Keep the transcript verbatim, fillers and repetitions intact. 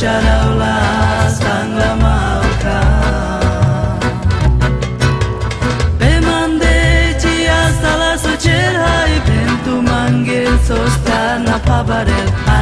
siya raw lasang lamau ka. Pe mande ci hasta la socerhai, pentru manghel sosta na pabarel.